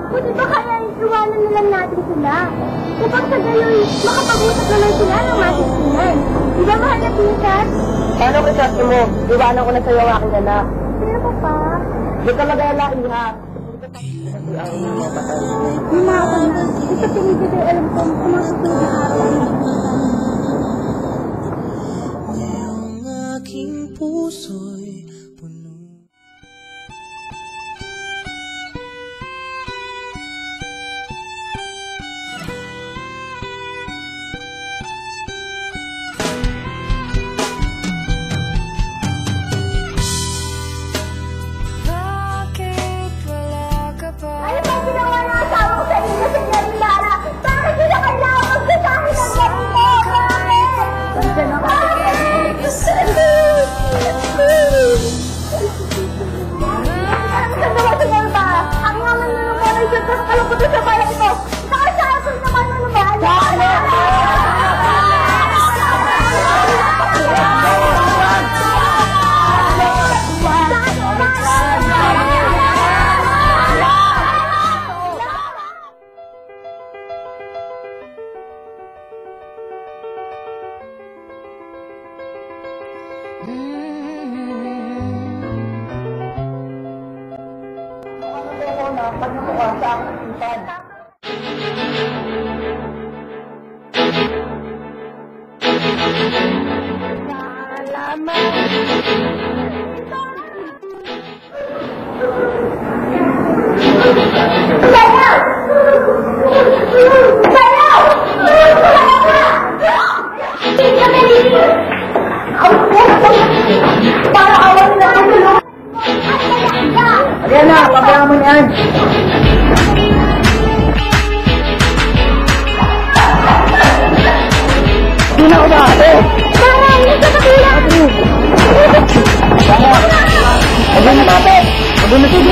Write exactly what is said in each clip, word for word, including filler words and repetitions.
Buti ba kaya iwanan na lang natin sila? Kapag sa gayon, makapag-usap naman sila ng masisingan. Di ba mahal na pinsan? Paano kisabi mo? Iwanan ko na sa'yo ang aking anak. Pero pa pa? Di ka mag-alala, Iha. Lumako na. Ito pinibigay alam ko sa mga susunod na araw. Ang aking puso'y puno. Ano ba ginawa ng asawa ko sa inyo, Senyorita Lara? Bakit nila kailangan magsasahin ng ganito? Bakit? Bakit? Ang sandali, Senyorita! Ang naman nyo naman ay siyempre sa kaluputo sa bayan ito! Nakasasol naman nyo naman! Ayan na, pabayaan mo niyan. Hindi na uba, ate. Tara, hindi sa kapila! Tara. Aba na, ate. Aba na, sige.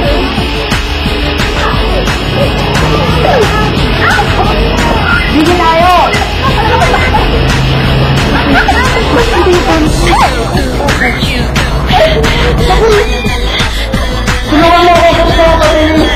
Sige tayo. Tulungan mo ako sa mga kapatid.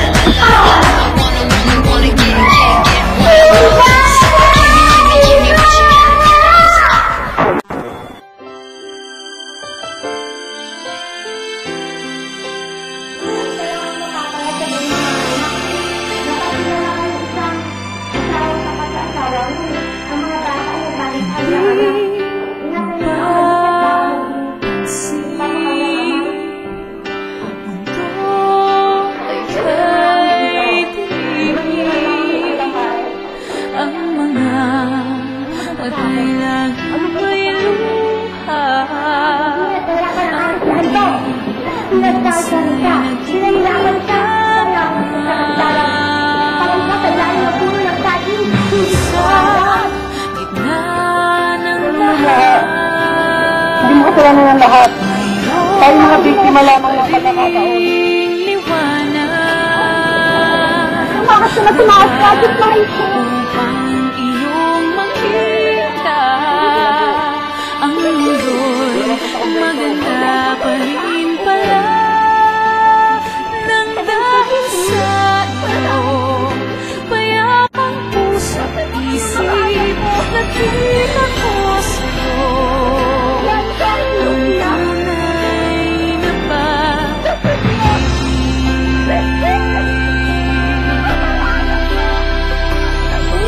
Hindi mo kasalanan ng lahat. Tayo mga biktima lamang ng pagkakataon. Bakit ka na tumaas ka? Bakit na ito? Iyong makita ang mundo'y maganda pa rin pala nang dahil sa iyo payapang puso at isip nakita ko sa'yo ang tunay na pag-ibig.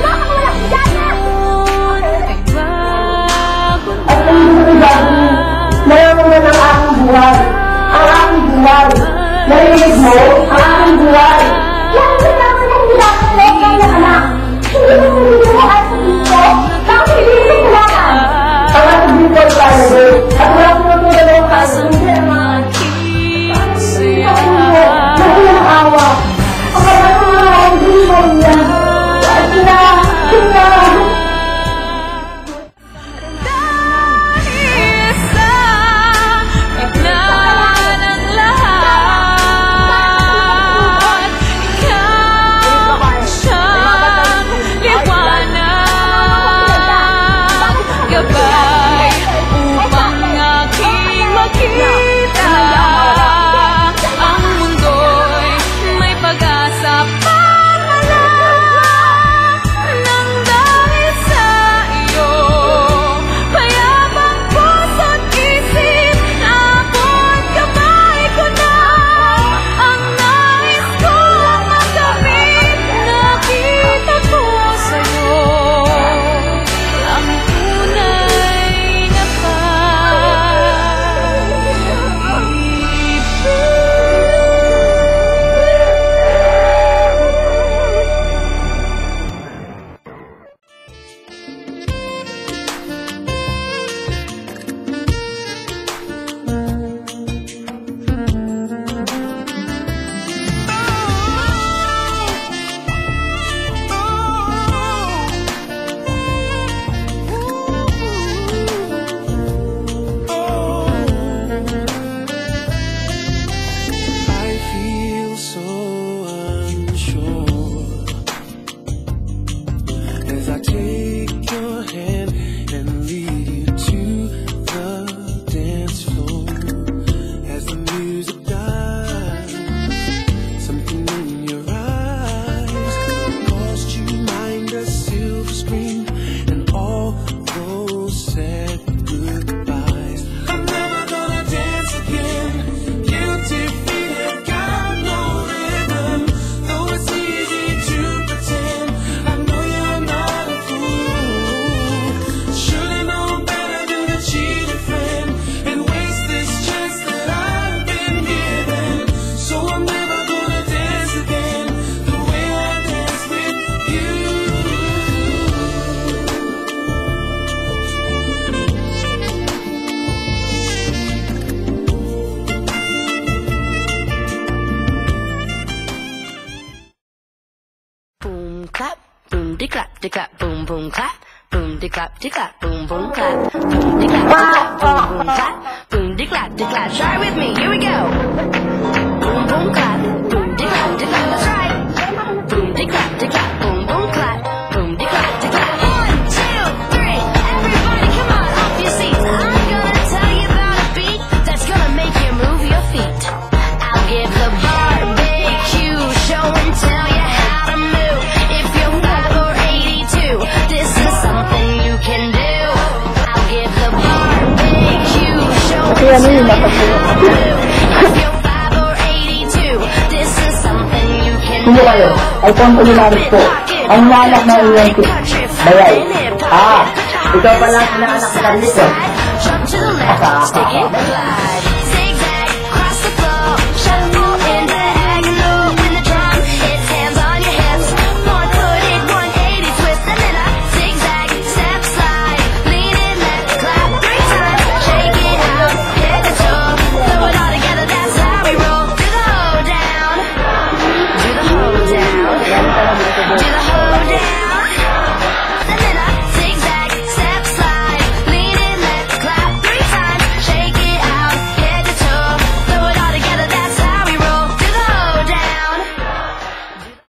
de clap, boom boom clap, boom de clap, de clap, boom boom clap, boom de clap, de clap, boom boom clap, boom de clap, de clap. Try with me, here we go. Boom boom clap, boom de clap, de clap. That's right. Boom de clap, de clap, boom boom clap, boom de clap, de clap. One, two, three, everybody, come on, off your seats. I'm gonna tell you about a beat that's gonna make you move your feet. I'll give the barbecue show and tell you how to move. If you're five or eighty-two, this is something you can do. I'll give the barbecue show and tell you how to move. If you're five or eighty-two, this is something you can Sino do. kayo? Ay, Pangkulimaris po. Ang nanak na iyan si Bayay. Ah, ikaw pala ang inaanak ka dito. Jump to the left, stick it, glide.